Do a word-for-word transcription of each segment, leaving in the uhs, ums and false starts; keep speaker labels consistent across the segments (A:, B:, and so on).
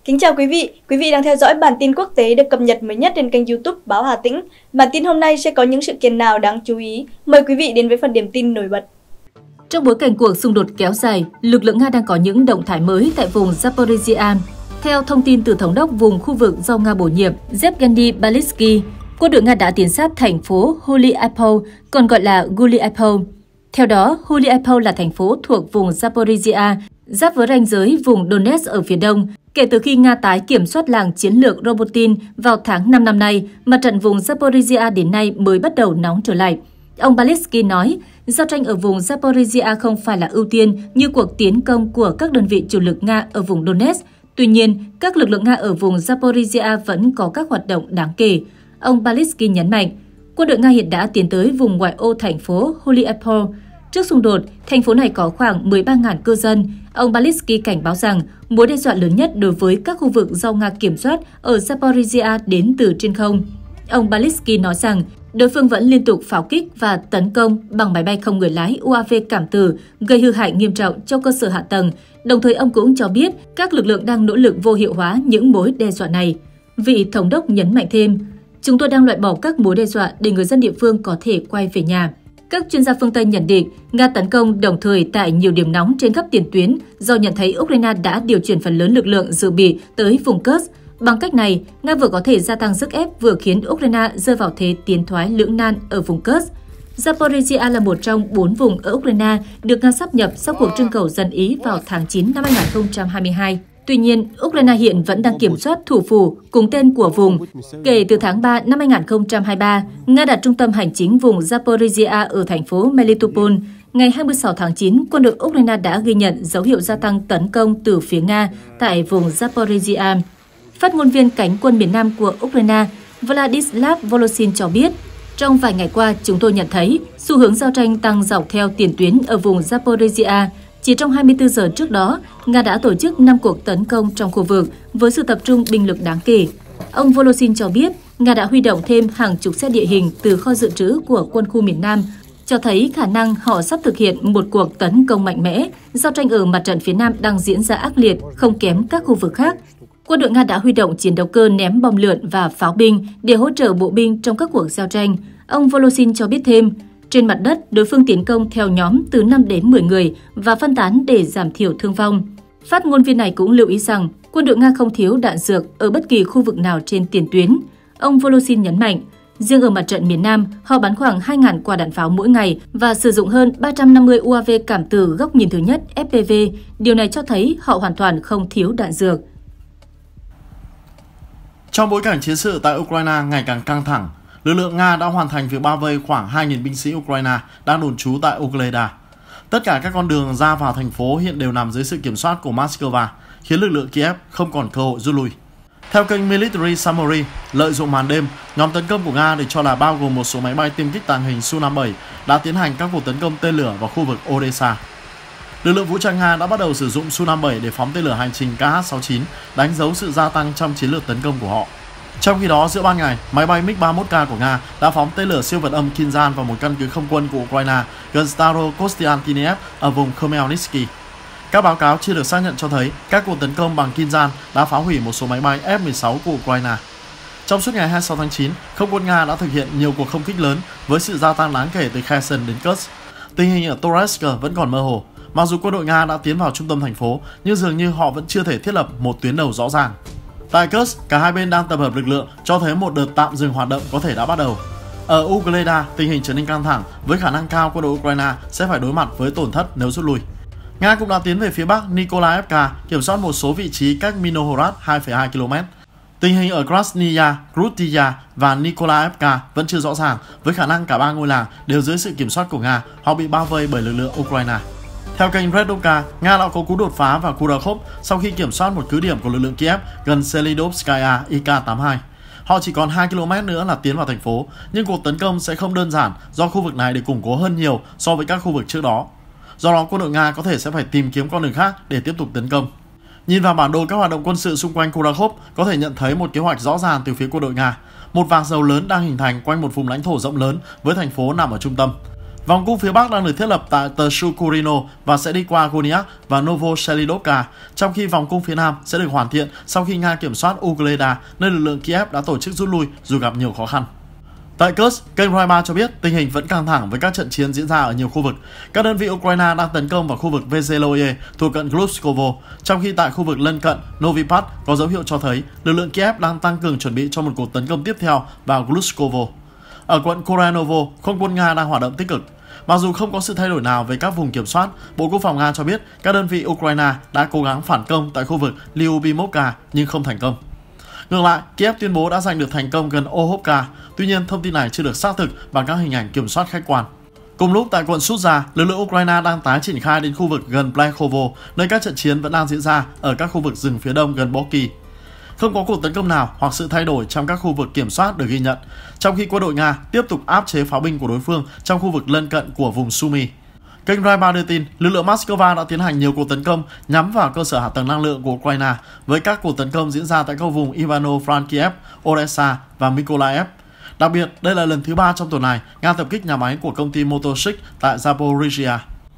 A: Kính chào quý vị, quý vị đang theo dõi bản tin quốc tế được cập nhật mới nhất trên kênh YouTube Báo Hà Tĩnh. Bản tin hôm nay sẽ có những sự kiện nào đáng chú ý? Mời quý vị đến với phần điểm tin nổi bật.
B: Trong bối cảnh cuộc xung đột kéo dài, lực lượng Nga đang có những động thái mới tại vùng Zaporizhia. Theo thông tin từ thống đốc vùng khu vực do Nga bổ nhiệm Yevgeny Balitsky, quân đội Nga đã tiến sát thành phố Huliapol, còn gọi là Guliapol. Theo đó, Huliapol là thành phố thuộc vùng Zaporizhia, giáp với ranh giới vùng Donetsk ở phía đông. Kể từ khi Nga tái kiểm soát làng chiến lược Robotin vào tháng năm năm nay, mặt trận vùng Zaporizhia đến nay mới bắt đầu nóng trở lại. Ông Balitsky nói, giao tranh ở vùng Zaporizhia không phải là ưu tiên như cuộc tiến công của các đơn vị chủ lực Nga ở vùng Donetsk. Tuy nhiên, các lực lượng Nga ở vùng Zaporizhia vẫn có các hoạt động đáng kể. Ông Balitsky nhấn mạnh, quân đội Nga hiện đã tiến tới vùng ngoại ô thành phố Huliapol. Trước xung đột, thành phố này có khoảng mười ba nghìn cư dân. Ông Balitsky cảnh báo rằng mối đe dọa lớn nhất đối với các khu vực do Nga kiểm soát ở Zaporizhia đến từ trên không. Ông Balitsky nói rằng đối phương vẫn liên tục pháo kích và tấn công bằng máy bay không người lái u a vê cảm tử, gây hư hại nghiêm trọng cho cơ sở hạ tầng. Đồng thời ông cũng cho biết các lực lượng đang nỗ lực vô hiệu hóa những mối đe dọa này. Vị thống đốc nhấn mạnh thêm, chúng tôi đang loại bỏ các mối đe dọa để người dân địa phương có thể quay về nhà. Các chuyên gia phương Tây nhận định Nga tấn công đồng thời tại nhiều điểm nóng trên khắp tiền tuyến do nhận thấy Ukraine đã điều chuyển phần lớn lực lượng dự bị tới vùng Kursk. Bằng cách này, Nga vừa có thể gia tăng sức ép vừa khiến Ukraine rơi vào thế tiến thoái lưỡng nan ở vùng Kursk. Zaporizhia là một trong bốn vùng ở Ukraine được Nga sáp nhập sau cuộc trưng cầu dân Ý vào tháng chín năm hai nghìn không trăm hai mươi hai. Tuy nhiên, Ukraine hiện vẫn đang kiểm soát thủ phủ cùng tên của vùng. Kể từ tháng ba năm hai nghìn không trăm hai mươi ba, Nga đặt trung tâm hành chính vùng Zaporizhia ở thành phố Melitopol. Ngày hai mươi sáu tháng chín, quân đội Ukraine đã ghi nhận dấu hiệu gia tăng tấn công từ phía Nga tại vùng Zaporizhia. Phát ngôn viên cánh quân miền Nam của Ukraine, Vladislav Voloshin cho biết, trong vài ngày qua, chúng tôi nhận thấy xu hướng giao tranh tăng dọc theo tiền tuyến ở vùng Zaporizhia. Chỉ trong hai mươi tư giờ trước đó, Nga đã tổ chức năm cuộc tấn công trong khu vực với sự tập trung binh lực đáng kể. Ông Voloshin cho biết, Nga đã huy động thêm hàng chục xe địa hình từ kho dự trữ của quân khu miền Nam, cho thấy khả năng họ sắp thực hiện một cuộc tấn công mạnh mẽ. Giao tranh ở mặt trận phía Nam đang diễn ra ác liệt, không kém các khu vực khác. Quân đội Nga đã huy động chiến đấu cơ ném bom lượn và pháo binh để hỗ trợ bộ binh trong các cuộc giao tranh. Ông Voloshin cho biết thêm, trên mặt đất, đối phương tiến công theo nhóm từ năm đến mười người và phân tán để giảm thiểu thương vong. Phát ngôn viên này cũng lưu ý rằng quân đội Nga không thiếu đạn dược ở bất kỳ khu vực nào trên tiền tuyến. Ông Voloshin nhấn mạnh, riêng ở mặt trận miền Nam, họ bắn khoảng hai nghìn quả đạn pháo mỗi ngày và sử dụng hơn ba trăm năm mươi u a vê cảm tử góc nhìn thứ nhất ép pê vê. Điều này cho thấy họ hoàn toàn không thiếu đạn dược.
C: Trong bối cảnh chiến sự tại Ukraine ngày càng căng thẳng, lực lượng Nga đã hoàn thành việc bao vây khoảng hai nghìn binh sĩ Ukraine đang đồn trú tại Ugleda. Tất cả các con đường ra vào thành phố hiện đều nằm dưới sự kiểm soát của Moscow, khiến lực lượng Kiev không còn cơ hội rút lui. Theo kênh Military Summary, lợi dụng màn đêm, nhóm tấn công của Nga được cho là bao gồm một số máy bay tiêm kích tàng hình Su năm mươi bảy đã tiến hành các cuộc tấn công tên lửa vào khu vực Odessa. Lực lượng vũ trang Nga đã bắt đầu sử dụng Su năm mươi bảy để phóng tên lửa hành trình K H sáu chín, đánh dấu sự gia tăng trong chiến lược tấn công của họ. Trong khi đó, giữa ban ngày, máy bay mig ba mươi mốt K của Nga đã phóng tên lửa siêu vật âm Kinzhan vào một căn cứ không quân của Ukraine gần Starokostiantiev ở vùng Khmelnytsky. Các báo cáo chưa được xác nhận cho thấy các cuộc tấn công bằng Kinzhan đã phá hủy một số máy bay F mười sáu của Ukraine. Trong suốt ngày hai mươi sáu tháng chín, không quân Nga đã thực hiện nhiều cuộc không kích lớn với sự gia tăng đáng kể từ Kherson đến Kursk. Tình hình ở Toretsk vẫn còn mơ hồ. Mặc dù quân đội Nga đã tiến vào trung tâm thành phố, nhưng dường như họ vẫn chưa thể thiết lập một tuyến đầu rõ ràng. Tại Kursk, cả hai bên đang tập hợp lực lượng cho thấy một đợt tạm dừng hoạt động có thể đã bắt đầu. Ở Ugleda, tình hình trở nên căng thẳng với khả năng cao quân đội Ukraine sẽ phải đối mặt với tổn thất nếu rút lui. Nga cũng đã tiến về phía bắc Nikolaevka, kiểm soát một số vị trí cách Minohorad hai phẩy hai ki lô mét. Tình hình ở Krasnaya, Krutia và Nikolaevka vẫn chưa rõ ràng, với khả năng cả ba ngôi làng đều dưới sự kiểm soát của Nga hoặc bị bao vây bởi lực lượng Ukraine. Theo kênh Redovka, Nga đã có cú đột phá vào Kurakhov sau khi kiểm soát một cứ điểm của lực lượng Kiev gần Selidovskaya I K tám mươi hai. Họ chỉ còn hai ki lô mét nữa là tiến vào thành phố, nhưng cuộc tấn công sẽ không đơn giản do khu vực này được củng cố hơn nhiều so với các khu vực trước đó. Do đó, quân đội Nga có thể sẽ phải tìm kiếm con đường khác để tiếp tục tấn công. Nhìn vào bản đồ các hoạt động quân sự xung quanh Kurakhov, có thể nhận thấy một kế hoạch rõ ràng từ phía quân đội Nga. Một vạc dầu lớn đang hình thành quanh một vùng lãnh thổ rộng lớn với thành phố nằm ở trung tâm. Vòng cung phía Bắc đang được thiết lập tại Tsukurino và sẽ đi qua Goniak và Novoselilovka, trong khi vòng cung phía Nam sẽ được hoàn thiện sau khi Nga kiểm soát Ugleda, nơi lực lượng Kiev đã tổ chức rút lui dù gặp nhiều khó khăn. Tại Kursk, kênh Roi ba cho biết tình hình vẫn căng thẳng với các trận chiến diễn ra ở nhiều khu vực. Các đơn vị Ukraine đang tấn công vào khu vực Veseloye thuộc cận Gluskovo, trong khi tại khu vực lân cận Novipad có dấu hiệu cho thấy lực lượng Kiev đang tăng cường chuẩn bị cho một cuộc tấn công tiếp theo vào Gluskovo. Ở quận Koranovo, không quân Nga đang hoạt động tích cực. Mặc dù không có sự thay đổi nào về các vùng kiểm soát, Bộ Quốc phòng Nga cho biết các đơn vị Ukraine đã cố gắng phản công tại khu vực Lyubimovka nhưng không thành công. Ngược lại, Kiev tuyên bố đã giành được thành công gần Ohovka, tuy nhiên thông tin này chưa được xác thực bằng các hình ảnh kiểm soát khách quan. Cùng lúc tại quận Sudzha, lực lượng Ukraine đang tái triển khai đến khu vực gần Plekhovo, nơi các trận chiến vẫn đang diễn ra ở các khu vực rừng phía đông gần Boki. Không có cuộc tấn công nào hoặc sự thay đổi trong các khu vực kiểm soát được ghi nhận, trong khi quân đội Nga tiếp tục áp chế pháo binh của đối phương trong khu vực lân cận của vùng Sumy. Kênh Roi ba đưa tin, lực lượng Moscow đã tiến hành nhiều cuộc tấn công nhắm vào cơ sở hạ tầng năng lượng của Ukraine, với các cuộc tấn công diễn ra tại các vùng Ivano-Frankivsk, Odessa và Mykolaiv. Đặc biệt, đây là lần thứ ba trong tuần này Nga tập kích nhà máy của công ty Motoshik tại Zaporizhia.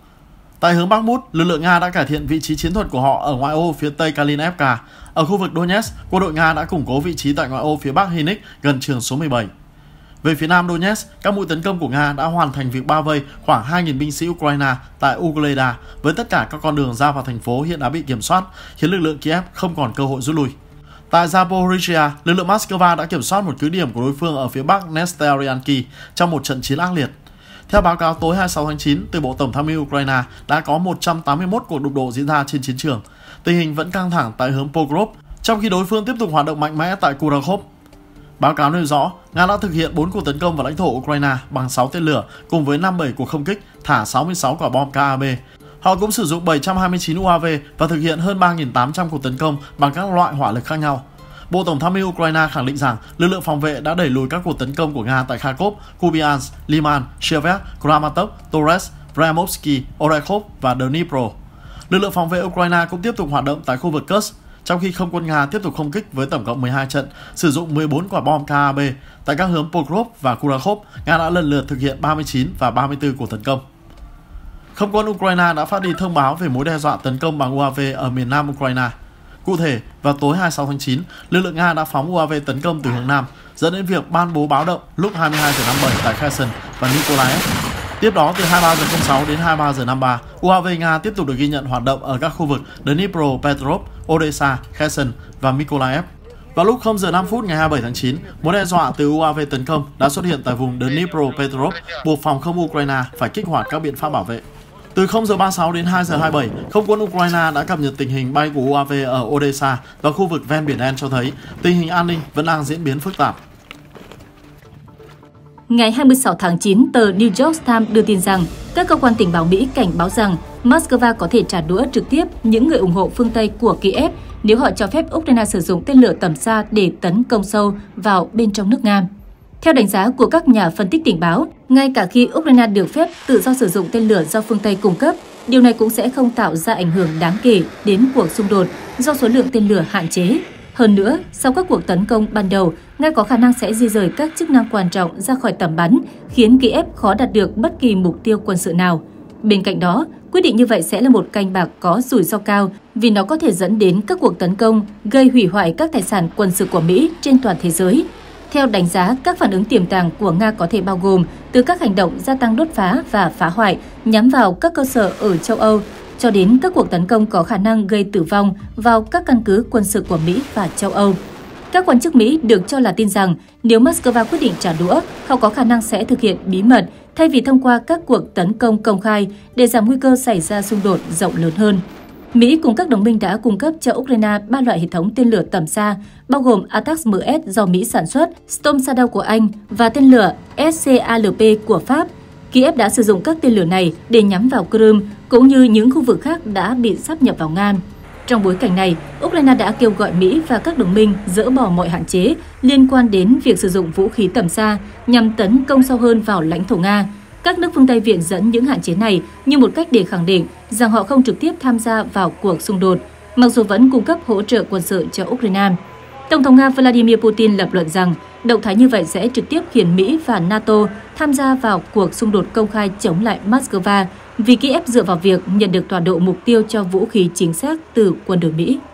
C: Tại hướng Bắc Mút, lực lượng Nga đã cải thiện vị trí chiến thuật của họ ở ngoại ô phía tây Kalinivka. Ở khu vực Donetsk, quân đội Nga đã củng cố vị trí tại ngoại ô phía bắc Hinik gần trường số mười bảy. Về phía nam Donetsk, các mũi tấn công của Nga đã hoàn thành việc bao vây khoảng hai nghìn binh sĩ Ukraine tại Ugleda, với tất cả các con đường ra vào thành phố hiện đã bị kiểm soát, khiến lực lượng Kiev không còn cơ hội rút lui. Tại Zaporizhia, lực lượng Moscow đã kiểm soát một cứ điểm của đối phương ở phía bắc Nesterianki trong một trận chiến ác liệt. Theo báo cáo tối hai mươi sáu tháng chín từ Bộ Tổng tham mưu Ukraine, đã có một trăm tám mươi mốt cuộc đụng độ diễn ra trên chiến trường. Tình hình vẫn căng thẳng tại hướng Pokrov, trong khi đối phương tiếp tục hoạt động mạnh mẽ tại Kurakhov. Báo cáo nêu rõ, Nga đã thực hiện bốn cuộc tấn công vào lãnh thổ Ukraine bằng sáu tên lửa cùng với năm mươi bảy cuộc không kích, thả sáu mươi sáu quả bom K A B. Họ cũng sử dụng bảy trăm hai mươi chín U A V và thực hiện hơn ba nghìn tám trăm cuộc tấn công bằng các loại hỏa lực khác nhau. Bộ Tổng tham mưu Ukraine khẳng định rằng lực lượng phòng vệ đã đẩy lùi các cuộc tấn công của Nga tại Kharkov, Kupiansk, Liman, Shevek, Kramatorsk, Torres, Vremovsky, Orekhov và Dnipro. Lực lượng phòng vệ Ukraine cũng tiếp tục hoạt động tại khu vực Kursk, trong khi không quân Nga tiếp tục không kích với tổng cộng mười hai trận, sử dụng mười bốn quả bom K A B. Tại các hướng Pokrov và Kurakhov, Nga đã lần lượt thực hiện ba mươi chín và ba mươi tư cuộc tấn công. Không quân Ukraine đã phát đi thông báo về mối đe dọa tấn công bằng U A V ở miền nam Ukraine. Cụ thể, vào tối hai mươi sáu tháng chín, lực lượng Nga đã phóng U A V tấn công từ hướng nam, dẫn đến việc ban bố báo động lúc hai mươi hai giờ năm mươi bảy tại Kherson và Mykolaiv. Tiếp đó, từ hai mươi ba giờ không sáu đến hai mươi ba giờ năm mươi ba, U A V Nga tiếp tục được ghi nhận hoạt động ở các khu vực Dnipro-Petrovsk, Odessa, Kherson và Mykolaiv. Vào lúc không giờ năm phút ngày hai mươi bảy tháng chín, mối đe dọa từ U A V tấn công đã xuất hiện tại vùng Dnipro-Petrovsk, buộc phòng không Ukraine phải kích hoạt các biện pháp bảo vệ. Từ không giờ ba mươi sáu đến hai giờ hai mươi bảy, không quân Ukraine đã cập nhật tình hình bay của U A V ở Odessa và khu vực ven Biển Đen cho thấy tình hình an ninh vẫn đang diễn biến phức tạp.
B: Ngày hai mươi sáu tháng chín, tờ New York Times đưa tin rằng các cơ quan tình báo Mỹ cảnh báo rằng Moscow có thể trả đũa trực tiếp những người ủng hộ phương Tây của Kiev nếu họ cho phép Ukraine sử dụng tên lửa tầm xa để tấn công sâu vào bên trong nước Nga. Theo đánh giá của các nhà phân tích tình báo, ngay cả khi Ukraine được phép tự do sử dụng tên lửa do phương Tây cung cấp, điều này cũng sẽ không tạo ra ảnh hưởng đáng kể đến cuộc xung đột do số lượng tên lửa hạn chế. Hơn nữa, sau các cuộc tấn công ban đầu, Nga có khả năng sẽ di rời các chức năng quan trọng ra khỏi tầm bắn, khiến Kiev khó đạt được bất kỳ mục tiêu quân sự nào. Bên cạnh đó, quyết định như vậy sẽ là một canh bạc có rủi ro cao vì nó có thể dẫn đến các cuộc tấn công gây hủy hoại các tài sản quân sự của Mỹ trên toàn thế giới. Theo đánh giá, các phản ứng tiềm tàng của Nga có thể bao gồm từ các hành động gia tăng đốt phá và phá hoại nhắm vào các cơ sở ở châu Âu, cho đến các cuộc tấn công có khả năng gây tử vong vào các căn cứ quân sự của Mỹ và châu Âu. Các quan chức Mỹ được cho là tin rằng nếu Moscow quyết định trả đũa, họ có khả năng sẽ thực hiện bí mật thay vì thông qua các cuộc tấn công công khai để giảm nguy cơ xảy ra xung đột rộng lớn hơn. Mỹ cùng các đồng minh đã cung cấp cho Ukraine ba loại hệ thống tên lửa tầm xa, bao gồm Atax M S do Mỹ sản xuất, Storm Shadow của Anh và tên lửa S C A L P của Pháp. Kiev đã sử dụng các tên lửa này để nhắm vào Crimea cũng như những khu vực khác đã bị sáp nhập vào Nga. Trong bối cảnh này, Ukraine đã kêu gọi Mỹ và các đồng minh dỡ bỏ mọi hạn chế liên quan đến việc sử dụng vũ khí tầm xa nhằm tấn công sâu hơn vào lãnh thổ Nga. Các nước phương Tây viện dẫn những hạn chế này như một cách để khẳng định rằng họ không trực tiếp tham gia vào cuộc xung đột, mặc dù vẫn cung cấp hỗ trợ quân sự cho Ukraine. Tổng thống Nga Vladimir Putin lập luận rằng động thái như vậy sẽ trực tiếp khiến Mỹ và NATO tham gia vào cuộc xung đột công khai chống lại Moscow vì Kiev dựa vào việc nhận được tọa độ mục tiêu cho vũ khí chính xác từ quân đội Mỹ.